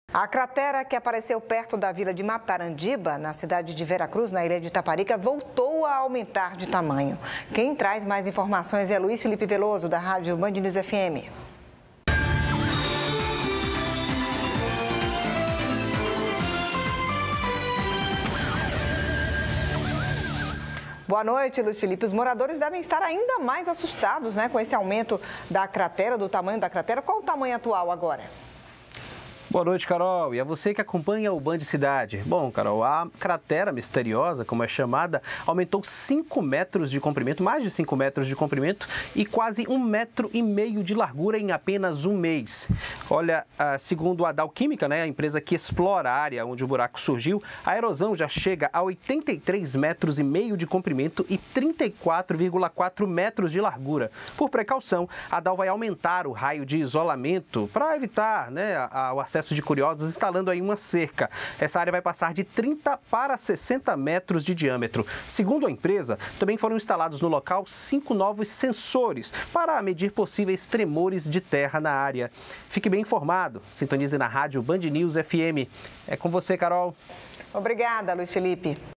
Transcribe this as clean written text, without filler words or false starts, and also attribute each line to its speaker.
Speaker 1: A cratera que apareceu perto da vila de Matarandiba, na cidade de Veracruz, na ilha de Itaparica, voltou a aumentar de tamanho. Quem traz mais informações é Luiz Felipe Veloso, da rádio Band News FM. Boa noite, Luiz Felipe. Os moradores devem estar ainda mais assustados, com esse aumento da cratera, do tamanho da cratera. Qual o tamanho atual agora?
Speaker 2: Boa noite, Carol. E a você que acompanha o Band Cidade. Bom, Carol, a cratera misteriosa, como é chamada, aumentou 5 metros de comprimento, mais de 5 metros de comprimento e quase 1,5 metro de largura em apenas um mês. Olha, segundo a Dow Química, a empresa que explora a área onde o buraco surgiu, a erosão já chega a 83,5 metros de comprimento e 34,4 metros de largura. Por precaução, a Dow vai aumentar o raio de isolamento para evitar o acesso de curiosos, instalando aí uma cerca. Essa área vai passar de 30 para 60 metros de diâmetro. Segundo a empresa, também foram instalados no local 5 novos sensores para medir possíveis tremores de terra na área. Fique bem informado. Sintonize na rádio Band News FM. É com você, Carol.
Speaker 1: Obrigada, Luiz Felipe.